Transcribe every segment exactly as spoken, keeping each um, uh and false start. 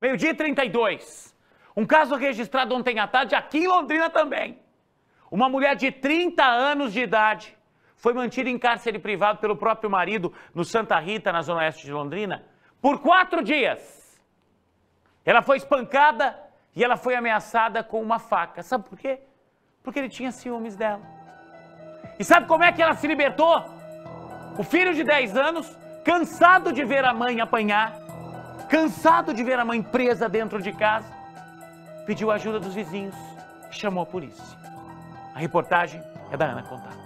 Meio-dia e trinta e dois. Um caso registrado ontem à tarde aqui em Londrina também. Uma mulher de trinta anos de idade foi mantida em cárcere privado pelo próprio marido no Santa Rita, na zona oeste de Londrina, por quatro dias. Ela foi espancada e ela foi ameaçada com uma faca. Sabe por quê? Porque ele tinha ciúmes dela. E sabe como é que ela se libertou? O filho de dez anos, cansado de ver a mãe apanhar, cansado de ver a mãe presa dentro de casa, pediu ajuda dos vizinhos e chamou a polícia. A reportagem é da Ana Contato.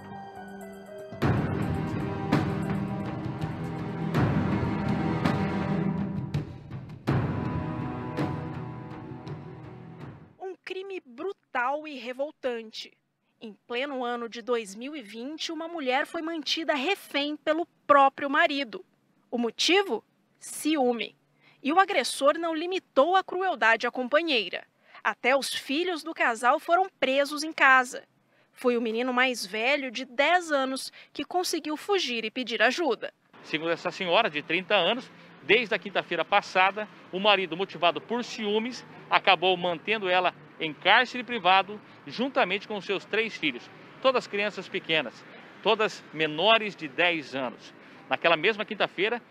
Um crime brutal e revoltante. Em pleno ano de dois mil e vinte, uma mulher foi mantida refém pelo próprio marido. O motivo? Ciúme. E o agressor não limitou a crueldade à companheira. Até os filhos do casal foram presos em casa. Foi o menino mais velho, de dez anos, que conseguiu fugir e pedir ajuda. Segundo essa senhora, de trinta anos, desde a quinta-feira passada, o marido, motivado por ciúmes, acabou mantendo ela em cárcere privado, juntamente com seus três filhos, todas crianças pequenas, todas menores de dez anos. Naquela mesma quinta-feira,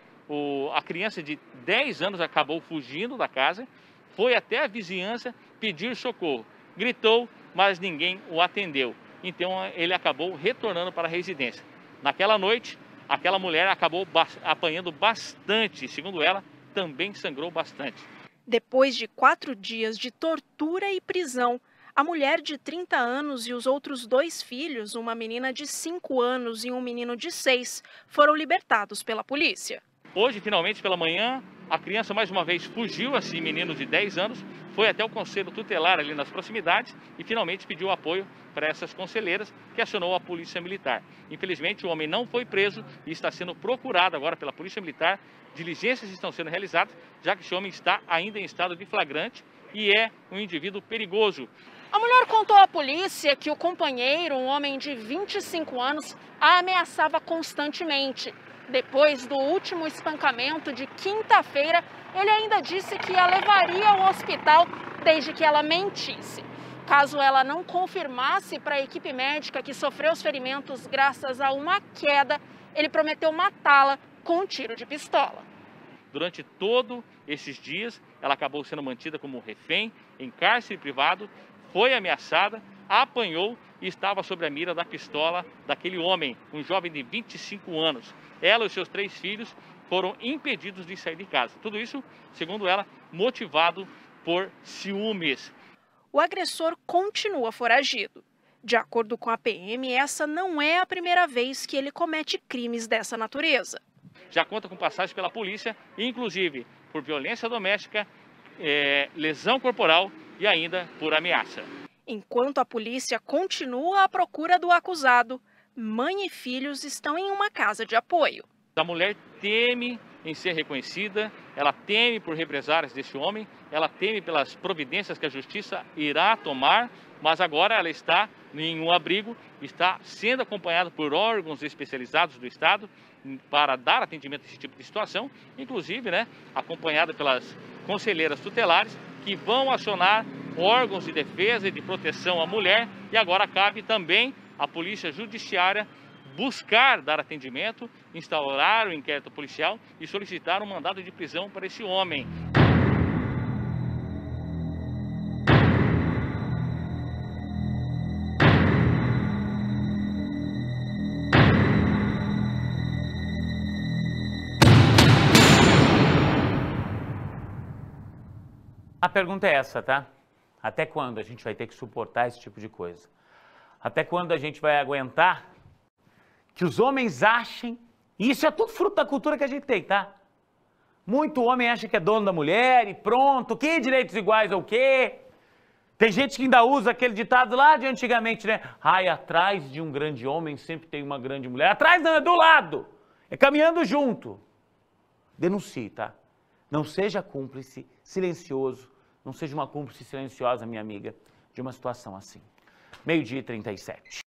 a criança de dez anos acabou fugindo da casa, foi até a vizinhança pedir socorro, gritou, mas ninguém o atendeu. Então ele acabou retornando para a residência. Naquela noite, aquela mulher acabou apanhando bastante, segundo ela, também sangrou bastante. Depois de quatro dias de tortura e prisão, a mulher de trinta anos e os outros dois filhos, uma menina de cinco anos e um menino de seis, foram libertados pela polícia. Hoje, finalmente, pela manhã, a criança mais uma vez fugiu, assim, menino de dez anos, foi até o conselho tutelar ali nas proximidades e finalmente pediu apoio para essas conselheiras, que acionou a polícia militar. Infelizmente, o homem não foi preso e está sendo procurado agora pela polícia militar. Diligências estão sendo realizadas, já que esse homem está ainda em estado de flagrante e é um indivíduo perigoso. A mulher contou à polícia que o companheiro, um homem de vinte e cinco anos, a ameaçava constantemente. Depois do último espancamento de quinta-feira, ele ainda disse que a levaria ao hospital desde que ela mentisse. Caso ela não confirmasse para a equipe médica que sofreu os ferimentos graças a uma queda, ele prometeu matá-la com um tiro de pistola. Durante todos esses dias, ela acabou sendo mantida como refém, em cárcere privado, foi ameaçada, apanhou e estava sob a mira da pistola daquele homem, um jovem de vinte e cinco anos. Ela e os seus três filhos foram impedidos de sair de casa. Tudo isso, segundo ela, motivado por ciúmes. O agressor continua foragido. De acordo com a P M, essa não é a primeira vez que ele comete crimes dessa natureza. Já conta com passagem pela polícia, inclusive por violência doméstica, é, lesão corporal e ainda por ameaça. Enquanto a polícia continua à procura do acusado, mãe e filhos estão em uma casa de apoio. A mulher teme em ser reconhecida, ela teme por represálias desse homem, ela teme pelas providências que a justiça irá tomar, mas agora ela está em um abrigo, está sendo acompanhada por órgãos especializados do Estado para dar atendimento a esse tipo de situação, inclusive, né, acompanhada pelas conselheiras tutelares que vão acionar órgãos de defesa e de proteção à mulher, e agora cabe também à Polícia Judiciária buscar dar atendimento, instaurar o inquérito policial e solicitar um mandado de prisão para esse homem. A pergunta é essa, tá? Até quando a gente vai ter que suportar esse tipo de coisa? Até quando a gente vai aguentar que os homens achem, e isso é tudo fruto da cultura que a gente tem, tá? Muito homem acha que é dono da mulher e pronto, que direitos iguais ou quê? Tem gente que ainda usa aquele ditado lá de antigamente, né? Ai, atrás de um grande homem sempre tem uma grande mulher. Atrás não, é do lado, é caminhando junto. Denuncie, tá? Não seja cúmplice silencioso, não seja uma cúmplice silenciosa, minha amiga, de uma situação assim. Meio-dia e trinta e sete.